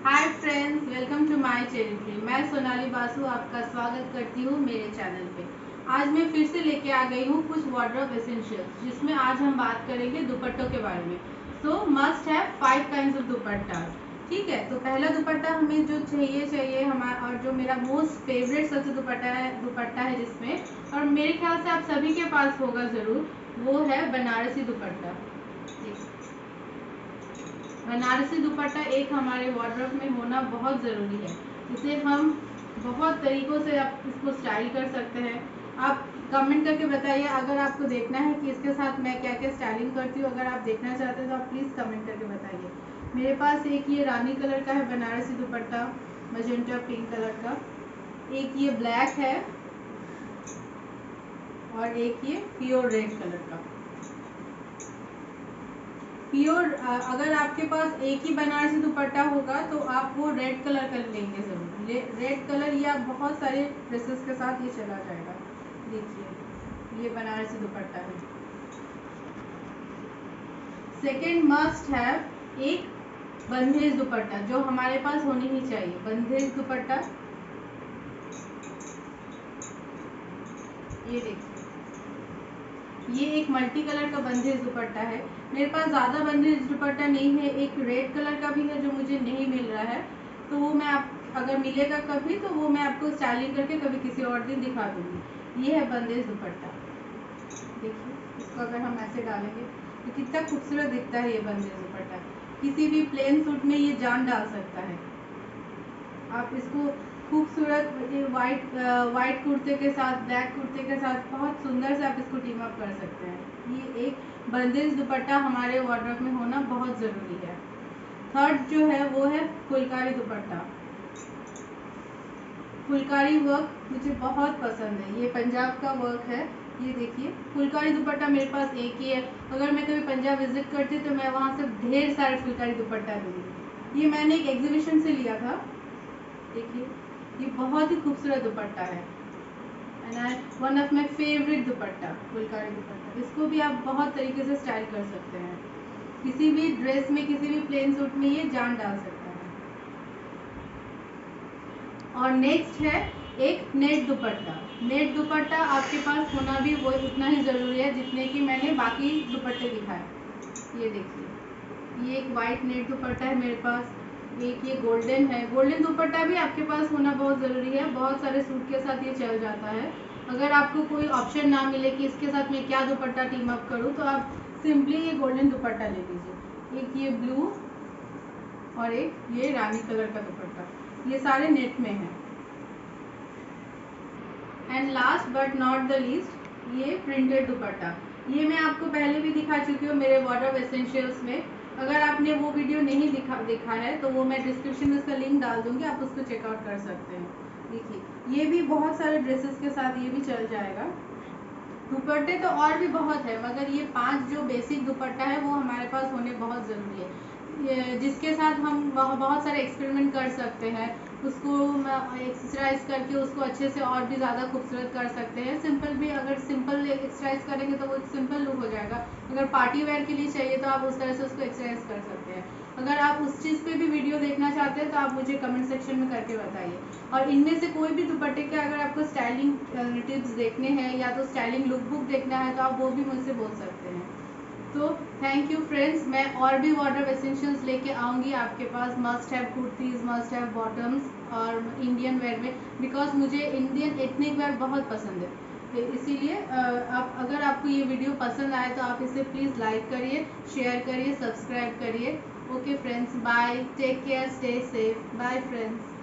Hi friends, welcome to my channel. मैं सोनाली बासु आपका स्वागत करती हूँ मेरे चैनल पे। आज मैं फिर से लेके आ गई हूँ कुछ वार्डरोब एसेंशियल्स, जिसमें आज हम बात करेंगे दुपट्टों के बारे में। So must have 5 kinds of dupatta. ठीक है, तो पहला दुपट्टा हमें जो चाहिए हमारा, और जो मेरा मोस्ट फेवरेट सबसे दुपट्टा है जिसमें, और मेरे ख्याल से आप सभी के पास होगा ज़रूर, वो है बनारसी दुपट्टा। बनारसी दुपट्टा एक हमारे वार्डरोब में होना बहुत ज़रूरी है। इसे हम बहुत तरीक़ों से आप इसको स्टाइल कर सकते हैं। आप कमेंट करके बताइए अगर आपको देखना है कि इसके साथ मैं क्या क्या स्टाइलिंग करती हूँ। अगर आप देखना चाहते हैं तो आप प्लीज़ कमेंट करके बताइए। मेरे पास एक ये रानी कलर का है Banarasi dupatta, magenta pink colour का। एक ये ब्लैक है और एक ये प्योर रेड कलर का। प्योर अगर आपके पास एक ही बनारसी दुपट्टा होगा तो आप वो रेड कलर का लेंगे ज़रूर। रेड कलर या बहुत सारे ड्रेसेस के साथ ये चला जाएगा। देखिए, ये बनारसी दुपट्टा है। सेकेंड मस्ट हैव एक बंधेज दुपट्टा, जो हमारे पास होनी ही चाहिए। बंधेज दुपट्टा, ये देखिए, ये एक मल्टी कलर का बंधेज दुपट्टा है। मेरे पास ज़्यादा बंधेज दुपट्टा नहीं है। एक रेड कलर का भी है जो मुझे नहीं मिल रहा है, तो वो मैं आप अगर मिलेगा कभी तो वो मैं आपको स्टाइलिंग करके कभी किसी और दिन दिखा दूँगी। ये है बंधेज दुपट्टा। देखिए, इसको अगर हम ऐसे डालेंगे तो कितना खूबसूरत दिखता है ये बंधेज दुपट्टा। किसी भी प्लेन सूट में ये जान डाल सकता है। आप इसको खूबसूरत वाइट कुर्ते के साथ, ब्लैक कुर्ते के साथ बहुत सुंदर से आप इसको टीम अप कर सकते हैं। ये एक बंधेज दुपट्टा हमारे वार्डरोब में होना बहुत ज़रूरी है। थर्ड जो है वो है फुलकारी दुपट्टा। फुलकारी वर्क मुझे बहुत पसंद है। ये पंजाब का वर्क है। ये देखिए, फुलकारी दुपट्टा मेरे पास एक ही है। अगर मैं कभी पंजाब विजिट करती तो मैं वहाँ से ढेर सारे फुलकारी दुपट्टा लूँगी। ये मैंने एक एग्जीबिशन से लिया था। देखिए, ये बहुत ही खूबसूरत दुपट्टा है and I one of my favourite dupatta, phulkari dupatta. इसको भी आप बहुत तरीके से स्टाइल कर सकते हैं। किसी भी ड्रेस में, किसी भी प्लेन सूट में ये जान डाल सकता है। और नेक्स्ट है एक नेट दुपट्टा। नेट दुपट्टा आपके पास होना भी वो उतना ही ज़रूरी है जितने कि मैंने बाकी दुपट्टे दिखाए। ये देखिए, ये एक वाइट नेट दुपट्टा है मेरे पास। एक ये गोल्डन है। गोल्डन दुपट्टा भी आपके पास होना बहुत ज़रूरी है। बहुत सारे सूट के साथ ये चल जाता है। अगर आपको कोई ऑप्शन ना मिले कि इसके साथ मैं क्या दुपट्टा टीम अप करूँ, तो आप सिंपली ये गोल्डन दुपट्टा ले लीजिए। एक ये ब्लू और एक ये रानी कलर का दुपट्टा, ये सारे नेट में हैं। And last but not the least, ये प्रिंटेड दुपट्टा। ये मैं आपको पहले भी दिखा चुकी हूँ मेरे वार्डरोब एसेंशियल्स में। अगर आपने वो वीडियो नहीं देखा है तो वो मैं डिस्क्रिप्शन में उसका लिंक डाल दूंगी, आप उसको चेकआउट कर सकते हैं। देखिए, ये भी बहुत सारे ड्रेसेस के साथ ये भी चल जाएगा। दुपट्टे तो और भी बहुत है, मगर ये 5 जो बेसिक दुपट्टा है वो हमारे पास होने बहुत ज़रूरी है, जिसके साथ हम बहुत सारे एक्सपेरिमेंट कर सकते हैं। उसको एक्सरसाइज करके उसको अच्छे से और भी ज़्यादा खूबसूरत कर सकते हैं। सिंपल भी, अगर सिंपल एक्सरसाइज करेंगे तो वो सिंपल लुक हो जाएगा। अगर पार्टी वेयर के लिए चाहिए तो आप उस तरह से उसको एक्सरसाइज कर सकते हैं। अगर आप उस चीज़ पे भी वीडियो देखना चाहते हैं तो आप मुझे कमेंट सेक्शन में करके बताइए। और इनमें से कोई भी दुपट्टे के अगर आपको स्टाइलिंग टिप्स देखने हैं या तो स्टाइलिंग लुक बुक देखना है तो आप वो भी मुझसे बोल सकते हैं। तो थैंक यू फ्रेंड्स। मैं और भी वार्डरोब एसेंशियल्स लेके आऊँगी आपके पास। Must have kurtis, must have bottoms और इंडियन वेयर में, बिकॉज मुझे इंडियन एथनिक वेयर बहुत पसंद है। तो इसीलिए आप, अगर आपको ये वीडियो पसंद आए तो आप इसे प्लीज़ लाइक करिए, शेयर करिए, सब्सक्राइब करिए। Okay friends, bye, take care, stay safe, bye friends.